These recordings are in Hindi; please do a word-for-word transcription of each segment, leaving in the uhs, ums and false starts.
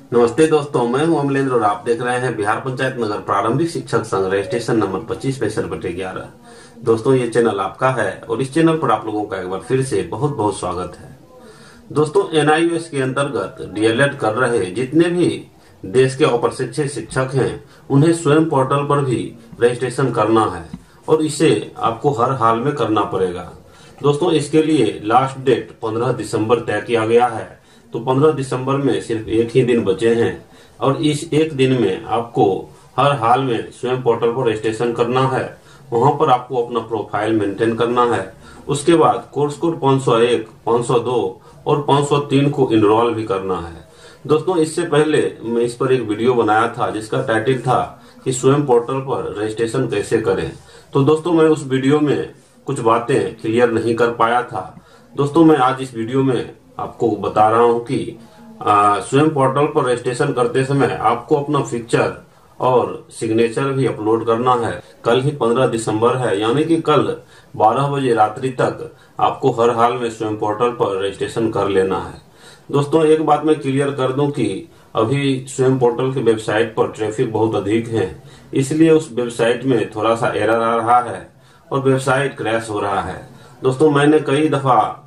नमस्ते दोस्तों, मैं हूं अमलेंद्र और आप देख रहे हैं बिहार पंचायत नगर प्रारंभिक शिक्षक संघ रजिस्ट्रेशन नंबर पच्चीस पैंसठ बटे ग्यारह। दोस्तों, ये चैनल आपका है और इस चैनल पर आप लोगों का एक बार फिर से बहुत बहुत स्वागत है। दोस्तों, एनआईओएस के अंतर्गत डीएलएड कर रहे जितने भी देश के अप्रशिक्षित शिक्षक हैं उन्हें स्वयं पोर्टल पर भी रजिस्ट्रेशन करना है और इसे आपको हर हाल में करना पड़ेगा। दोस्तों, इसके लिए लास्ट डेट पंद्रह दिसंबर तय किया गया है, तो पंद्रह दिसंबर में सिर्फ एक ही दिन बचे हैं और इस एक दिन में आपको हर हाल में स्वयं पोर्टल पर रजिस्ट्रेशन करना है। वहां पर आपको अपना प्रोफाइल मेंटेन करना है। उसके बाद कोर्स कोड पाँच सौ एक, पाँच सौ दो और पाँच सौ तीन को इनरोल भी करना है। दोस्तों, इससे पहले मैं इस पर एक वीडियो बनाया था जिसका टाइटल था कि स्वयं पोर्टल पर रजिस्ट्रेशन कैसे करें। तो दोस्तों, मैं उस वीडियो में कुछ बातें क्लियर नहीं कर पाया था। दोस्तों, मैं आज इस वीडियो में आपको बता रहा हूं कि आ, स्वयं पोर्टल पर रजिस्ट्रेशन करते समय आपको अपना पिक्चर और सिग्नेचर भी अपलोड करना है। कल ही पंद्रह दिसंबर है, यानी कि कल बारह बजे रात्रि तक आपको हर हाल में स्वयं पोर्टल पर रजिस्ट्रेशन कर लेना है। दोस्तों, एक बात मैं क्लियर कर दूं कि अभी स्वयं पोर्टल की वेबसाइट पर ट्रैफिक बहुत अधिक है, इसलिए उस वेबसाइट में थोड़ा सा एरर आ रहा है और वेबसाइट क्रैश हो रहा है। दोस्तों, मैंने कई दफा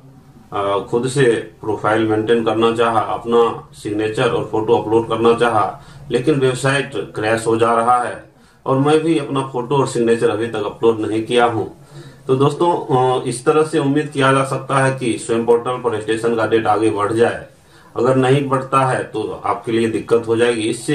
खुद से प्रोफाइल मेंटेन करना चाहा, अपना सिग्नेचर और फोटो अपलोड करना चाहा, लेकिन वेबसाइट क्रैश हो जा रहा है और मैं भी अपना फोटो और सिग्नेचर अभी तक अपलोड नहीं किया हूं। तो दोस्तों, इस तरह से उम्मीद किया जा सकता है कि स्वयं पोर्टल पर रजिस्ट्रेशन का डेट आगे बढ़ जाए। अगर नहीं बढ़ता है तो आपके लिए दिक्कत हो जाएगी। इससे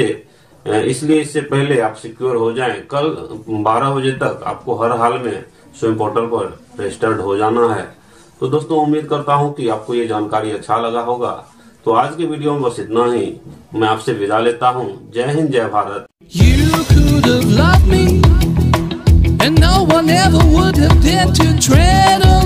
इसलिए इससे पहले आप सिक्योर हो जाएं। कल बारह बजे तक आपको हर हाल में स्वयं पोर्टल पर रजिस्टर्ड हो जाना है। तो दोस्तों, उम्मीद करता हूं कि आपको ये जानकारी अच्छा लगा होगा। तो आज के वीडियो में बस इतना ही। मैं आपसे विदा लेता हूं। जय हिंद, जय Bharat. You could have loved me, and no one ever would have dared to tread on